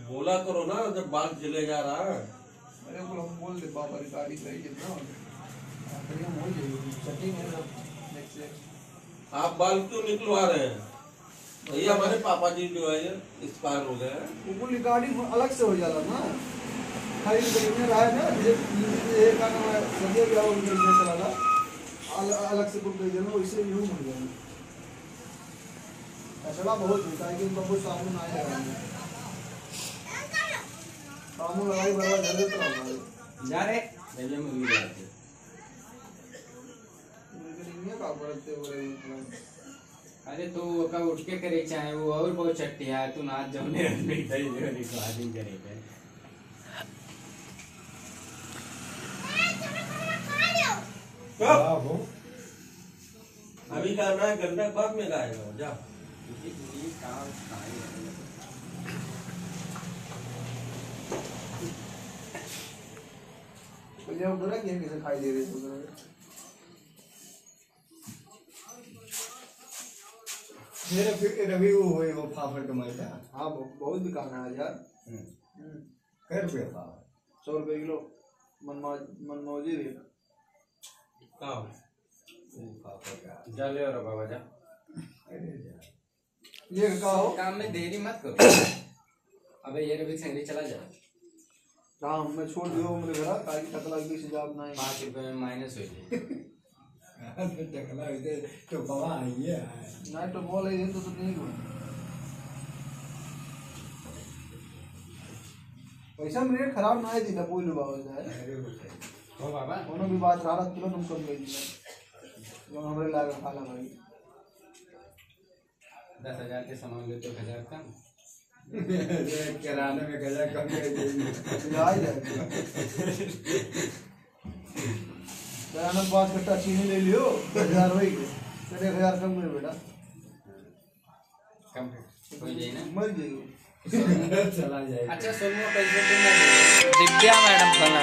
बोला करो ना जब बाल चले जा रहा है। अरे वो हम बोल दे बाबा रिकॉर्डिंग रही जितना बढ़िया हो जाएगी सेटिंग है सब नेक्स्ट। आप बाल क्यों निकलवा रहे हैं भैया? हमारे पापा जी जो है एक्सपायर हो गए हैं। वो रिकॉर्डिंग अलग से हो जाता ना, खाली देखने रहा है ना ये का नाम है संजय क्या वो देखने चला था अलग से बुक भेजना वैसे यूं हो जाएगा। ऐसा बहुत होता है कि उनको कुछ साबुन आया है साबुन लगाई बराबर कर देता हूं जा रे पहले मूवी जाते लेकिन ये का करते हो रहे। अरे तो वो का उठ के करे चाहे वो और बहुत चट्टी है तू नाच जमने नहीं जो रिकॉर्डिंग करेगा। अभी गाना है गंदा बाद में गाएगा जा। ये उधर गेम कैसे खाई दे रहे हो मेरे फिर रवि वो हुए वो फाफड़ कमाई था। हाँ बहुत बिकाना है यार। कै रुपये फाफड़ 100 रुपये किलो मनमौजी भी जा ले और बाबा जा। ये का हो काम में देरी मत करो। अबे ये रवि संगरी चला जा। काम मैं छोड़ दियो मेरे घर का की टकला की हिसाब नहीं 5 रुपए में माइनस हो जाए। टकला इधे तो बाबा आई है नहीं तो बोल ही तो नहीं हुआ पैसा मेरे खराब ना है दिन कोई लुभाव जाए हो बाबा दोनों भी बात रहा तुरंत हम कर गई जो हमरे लाग खाला भाई 10,000 के सामान लेते 1000 कम किराने में गजा कम कर देंगे आ जाए किराना 5 कट्टा चीनी ले लियो 10,000 हो गए फिर 1,000 कम में बेटा कम हो जाए ना मर जाएगी चला जाएगा। अच्छा सोनू पैसे तुम ना दे दिव्या मैडम खाना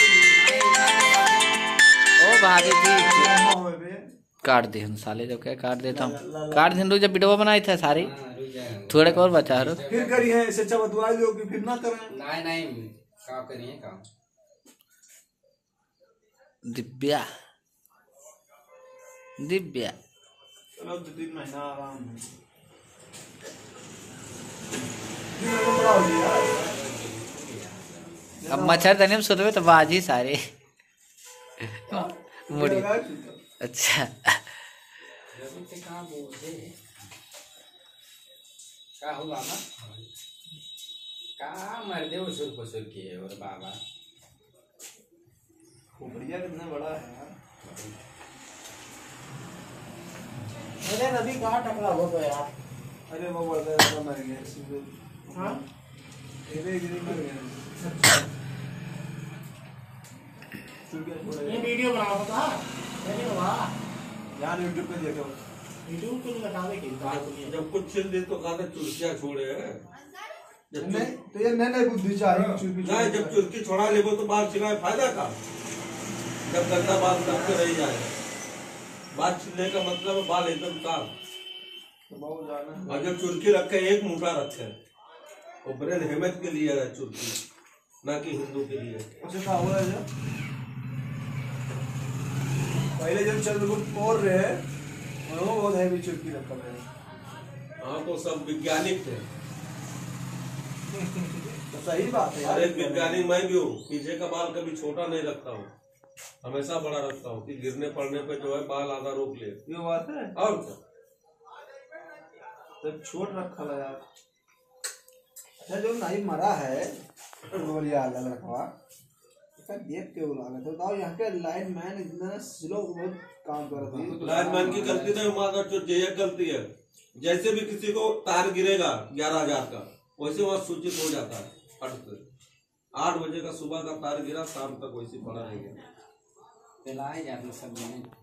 ओ भाभी जी काट दे हम साले जब क्या काट देता हूँ काट दिन जब वीडियो बनाई था सारी थोड़े और बचा रो फिर करिए ऐसे अच्छा बतवा लो कि फिर ना करें। नहीं काम करिए काम। दिव्या दिव्या चलो 2-3 महीना आराम अब मच्छर तने में सुतवे तो बाजी सारे मुड़ी अच्छा का हो बाबा का मर दे उसूर पसूर किए और बाबा खोपड़िया कितना बड़ा है यार। अरे रवि कहाँ टकरा हो तो यार। अरे वो बोल रहा था मर गया। हाँ तेरे गिरी मर गया। ये वीडियो बनाओ था मैंने कहा यार यूट्यूब पे देखो यूट्यूब पे लगावे के जब कुछ छिल दे तो कहा चुरकिया छोड़े नहीं तो ये नए बुद्धि चाहिए चुरकी नहीं जब चुरकी छोड़ा ले तो बाल छिलाए फायदा का जब गंदा बाल तब के रह जाए। बाल छिलने का मतलब है बाल एकदम साफ। तो बहुत जाना और जब चुरकी रखे एक मुठा रखे वो ब्रेन हेमत के लिए है चुरकी ना कि हिंदू के लिए। उसे क्या हुआ है जो पहले जब चंद्रगुप्त मौर्य रहे उन्होंने बहुत हैवी चुरकी रखा है। हाँ तो सब वैज्ञानिक थे। तो सही बात है यार। अरे वैज्ञानिक मैं भी हूँ। पीछे का बाल कभी छोटा नहीं रखता हूँ हमेशा बड़ा रखता हूँ कि गिरने पड़ने पे जो है बाल आधा रोक ले। ये बात है और क्या तो छोट रखा है यार। अच्छा जो नहीं मरा है गोलिया लड़का देख के बुला तो बताओ यहाँ के लाइन मैन इतना स्लो बहुत काम कर रही है। लाइनमैन की गलती नहीं माधव जो ये गलती है। जैसे भी किसी को तार गिरेगा 11,000 का वैसे वहाँ सूचित हो जाता है फट से। 8 बजे का सुबह का तार गिरा शाम तक वैसे पड़ा रहेगा। पिलाए जाते सब